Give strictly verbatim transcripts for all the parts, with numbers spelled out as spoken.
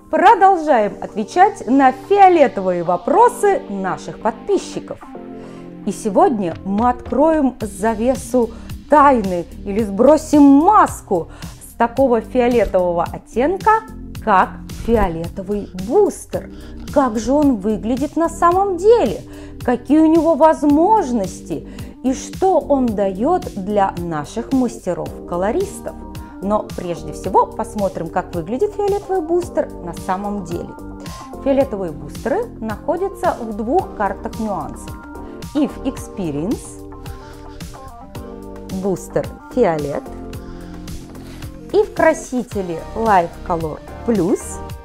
Продолжаем отвечать на фиолетовые вопросы наших подписчиков. И сегодня мы откроем завесу тайны или сбросим маску с такого фиолетового оттенка, как фиолетовый бустер. Как же он выглядит на самом деле? Какие у него возможности? И что он дает для наших мастеров-колористов? Но прежде всего посмотрим, как выглядит фиолетовый бустер на самом деле. Фиолетовые бустеры находятся в двух картах нюансов. If Experience, бустер фиолет, и в красителе Life Color Plus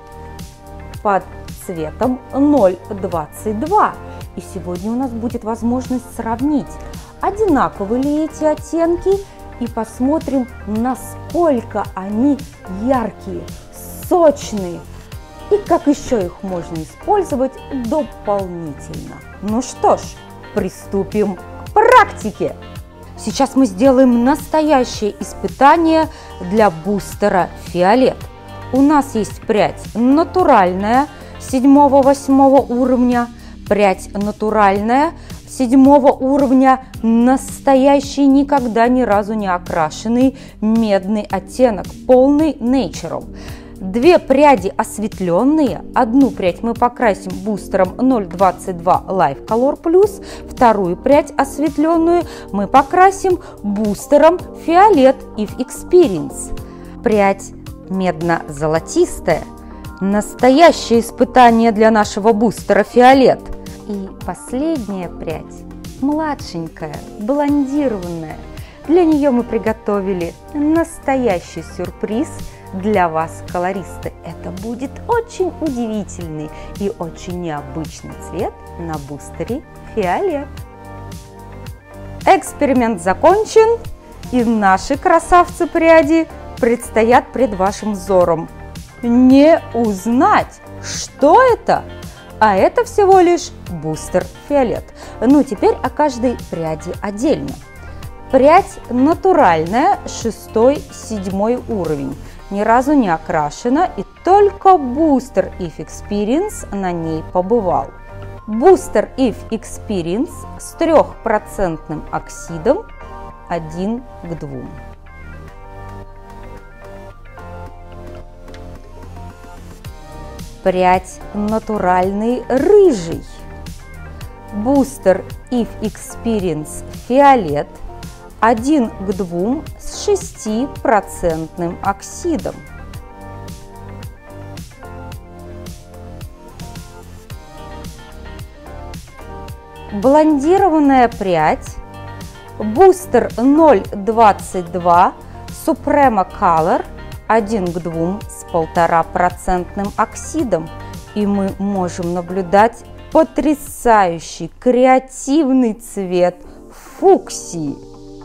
под цветом ноль двадцать два. И сегодня у нас будет возможность сравнить, одинаковы ли эти оттенки, и посмотрим, насколько они яркие, сочные и как еще их можно использовать дополнительно. Ну что ж, приступим к практике. Сейчас мы сделаем настоящее испытание для бустера фиолет. У нас есть прядь натуральная седьмого-восьмого уровня, прядь натуральная седьмого уровня, настоящий, никогда ни разу не окрашенный медный оттенок, полный Natural. Две пряди осветленные, одну прядь мы покрасим бустером ноль двадцать два Life Color Plus, вторую прядь осветленную мы покрасим бустером фиолет If Experience. Прядь медно-золотистая, настоящее испытание для нашего бустера фиолет. И последняя прядь, младшенькая, блондированная. Для нее мы приготовили настоящий сюрприз для вас, колористы. Это будет очень удивительный и очень необычный цвет на бустере фиолет. Эксперимент закончен, и наши красавцы пряди предстоят пред вашим взором. Не узнать, что это? А это всего лишь бустер фиолет. Ну, теперь о каждой пряди отдельно. Прядь натуральная, шестой-седьмой уровень. Ни разу не окрашена, и только бустер If Experience на ней побывал. Бустер If Experience с трехпроцентным оксидом один к двум. Прядь натуральный рыжий. Бустер If Experience фиолет один к двум с шестипроцентным оксидом. Блондированная прядь. Бустер ноль двадцать два Suprema Color один к двум с полтора-процентным оксидом. И мы можем наблюдать потрясающий креативный цвет фуксии.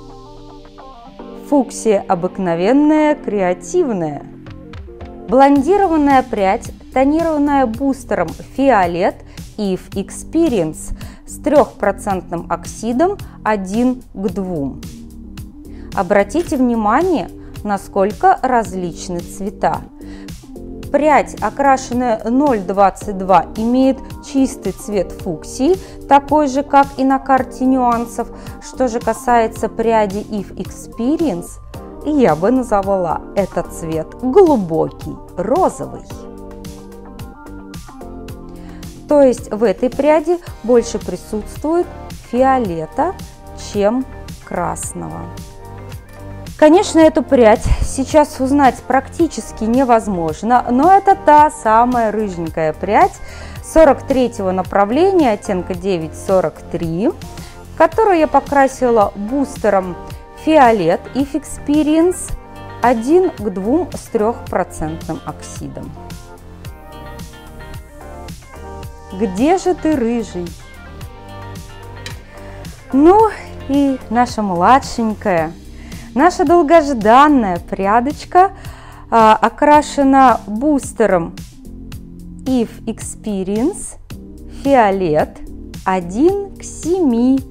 Фуксия обыкновенная, креативная. Блондированная прядь, тонированная бустером фиолет If Experience с трехпроцентным оксидом один к двум. Обратите внимание, насколько различны цвета. Прядь, окрашенная ноль двадцать два, имеет чистый цвет фуксии, такой же, как и на карте нюансов. Что же касается пряди If Experience, я бы назвала этот цвет глубокий розовый. То есть в этой пряди больше присутствует фиолета, чем красного. Конечно, эту прядь сейчас узнать практически невозможно, но это та самая рыженькая прядь сорок третьего направления, оттенка девять сорок три, которую я покрасила бустером фиолет If Experience один к двум с трехпроцентным оксидом. Где же ты, рыжий? Ну и наша младшенькая, наша долгожданная прядочка а, окрашена бустером If Experience фиолет один к семи.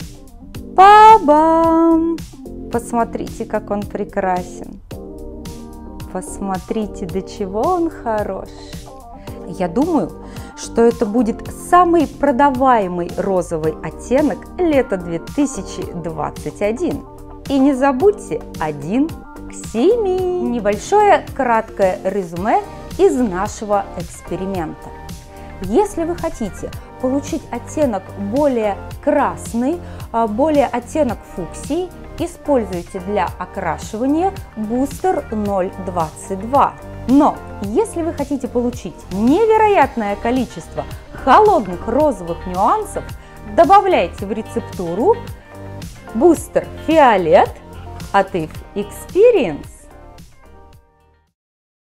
Ба-бам! Посмотрите, как он прекрасен. Посмотрите, до чего он хорош. Я думаю, что это будет самый продаваемый розовый оттенок лета две тысячи двадцать один. И не забудьте один к семи. Небольшое краткое резюме из нашего эксперимента. Если вы хотите получить оттенок более красный, более оттенок фуксии, используйте для окрашивания бустер ноль двадцать два. Но если вы хотите получить невероятное количество холодных розовых нюансов, добавляйте в рецептуру бустер фиолет от ай эф Experience.